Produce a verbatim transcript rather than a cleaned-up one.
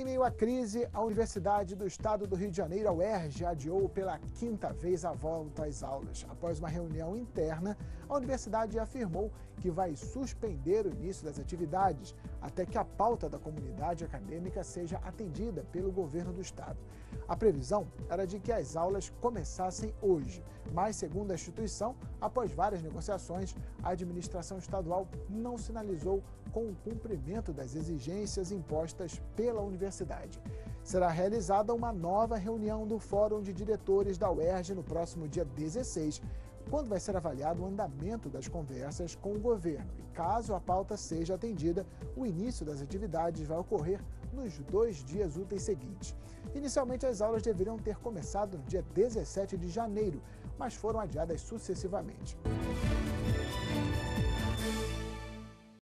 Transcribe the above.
meio à crise, a Universidade do Estado do Rio de Janeiro, a U E R J, adiou pela quinta vez a volta às aulas. Após uma reunião interna, a universidade afirmou que vai suspender o início das atividades até que a pauta da comunidade acadêmica seja atendida pelo governo do estado. A previsão era de que as aulas começassem hoje, mas, segundo a instituição, após várias negociações, a administração estadual não sinalizou com o cumprimento das exigências impostas pela universidade. Será realizada uma nova reunião do Fórum de Diretores da U E R J no próximo dia dezesseis, quando vai ser avaliado o andamento das conversas com o governo. E caso a pauta seja atendida, o início das atividades vai ocorrer nos dois dias úteis seguintes. Inicialmente, as aulas deveriam ter começado no dia dezessete de janeiro, mas foram adiadas sucessivamente.